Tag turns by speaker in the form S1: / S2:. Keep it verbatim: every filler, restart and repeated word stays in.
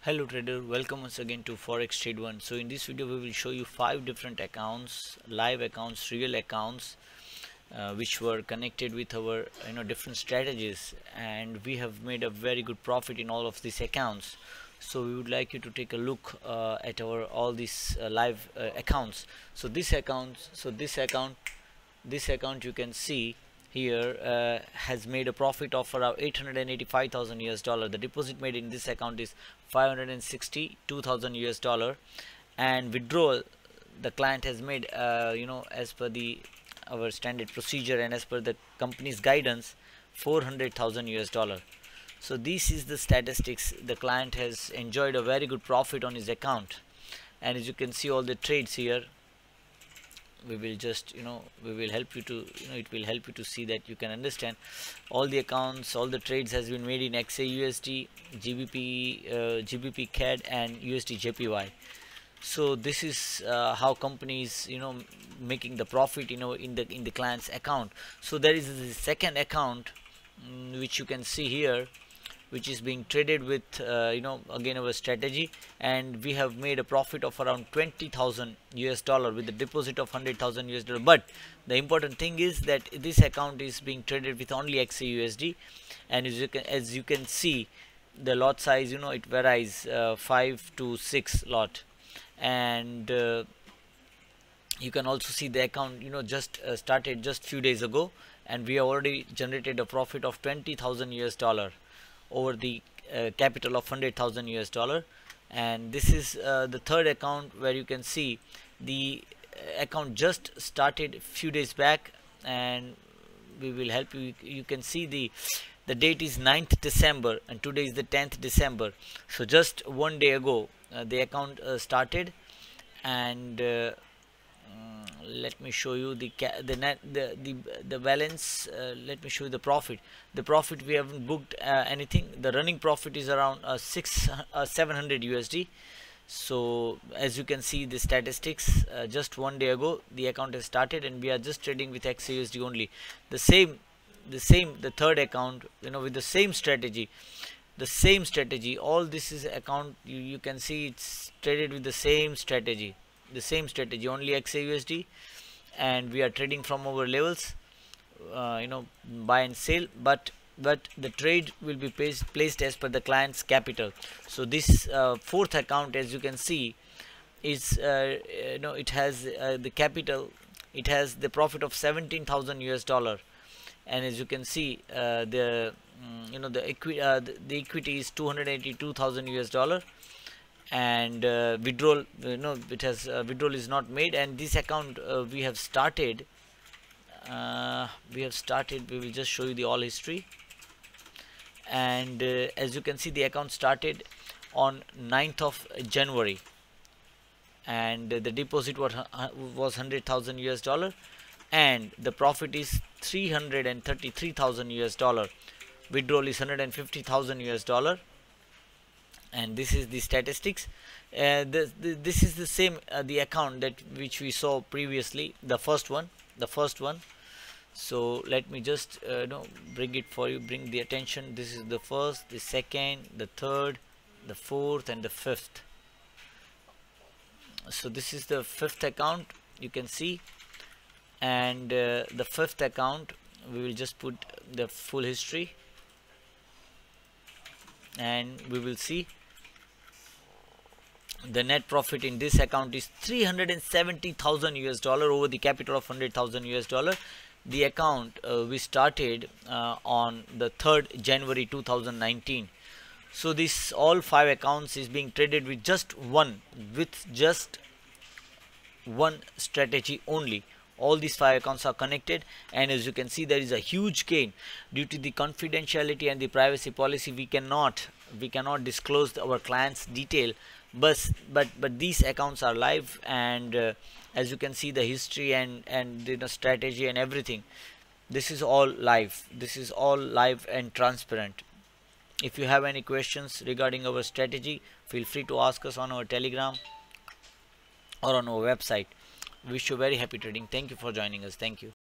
S1: Hello trader, welcome once again to Forex Trade One. So in this video we will show you five different accounts, live accounts, real accounts, uh, which were connected with our you know different strategies, and we have made a very good profit in all of these accounts. So we would like you to take a look uh, at our all these uh, live uh, accounts. So this account, so this account, this account you can see here uh, has made a profit of around eight hundred eighty-five thousand U S dollar. The deposit made in this account is five hundred sixty-two thousand U S dollar, and withdrawal the client has made uh, you know as per the our standard procedure and as per the company's guidance four hundred thousand U S dollar. So this is the statistics. The client has enjoyed a very good profit on his account, and as you can see all the trades here, we will just you know we will help you to you know it will help you to see that you can understand all the accounts, all the trades has been made in X A U S D, G B P, uh, G B P C A D and U S D J P Y. So this is uh, how companies you know making the profit you know in the in the client's account. So there is the second account, mm, which you can see here, which is being traded with uh, you know again our strategy, and we have made a profit of around twenty thousand U S dollar with the deposit of one hundred thousand U S dollar. But the important thing is that this account is being traded with only X A U S D, and as you can as you can see the lot size you know it varies uh, five to six lot, and uh, you can also see the account you know just uh, started just few days ago, and we have already generated a profit of twenty thousand U S dollar over the uh, capital of one hundred thousand U S dollar. And this is uh, the third account where you can see the uh, account just started few days back, and we will help you. You can see the the date is ninth December and today is the tenth December. So just one day ago uh, the account uh, started, and uh, let me show you the the net the the, the balance. Uh, let me show you the profit. The profit, we haven't booked uh, anything. The running profit is around uh, six uh, seven hundred U S D. So as you can see the statistics, uh, just one day ago the account has started, and we are just trading with X A U S D only. The same the same the third account you know with the same strategy, the same strategy all this is account. You, you can see it's traded with the same strategy, the same strategy only X A U S D, and we are trading from our levels, uh, you know buy and sell, but but the trade will be placed, placed as per the client's capital. So this uh, fourth account, as you can see, is uh, you know it has uh, the capital, it has the profit of seventeen thousand U S dollar, and as you can see uh, the mm, you know the equity uh, the, the equity is two hundred eighty-two thousand U S dollar, and uh, withdrawal you know it has uh, withdrawal is not made. And this account uh, we have started uh, we have started we will just show you the all history, and uh, as you can see the account started on ninth of January, and uh, the deposit was uh, was one hundred thousand U S dollar, and the profit is three hundred thirty-three thousand U S dollar. Withdrawal is one hundred fifty thousand U S dollar, and this is the statistics. Uh, this, this is the same uh, the account that which we saw previously, the first one the first one So let me just uh, you know bring it for you, bring the attention. This is the first, the second, the third, the fourth and the fifth. So this is the fifth account, you can see, and uh, the fifth account we will just put the full history, and we will see the net profit in this account is three hundred seventy thousand U S dollar over the capital of one hundred thousand U S dollar. The account uh, we started uh, on the third January two thousand nineteen. So this all five accounts is being traded with just one with just one strategy only. All these five accounts are connected, and as you can see there is a huge gain. Due to the confidentiality and the privacy policy, we cannot we cannot disclose our clients detail, but but but these accounts are live, and uh, as you can see the history and and you know strategy and everything, this is all live. This is all live and transparent. If you have any questions regarding our strategy, feel free to ask us on our Telegram or on our website. Wish you very happy trading. Thank you for joining us. Thank you.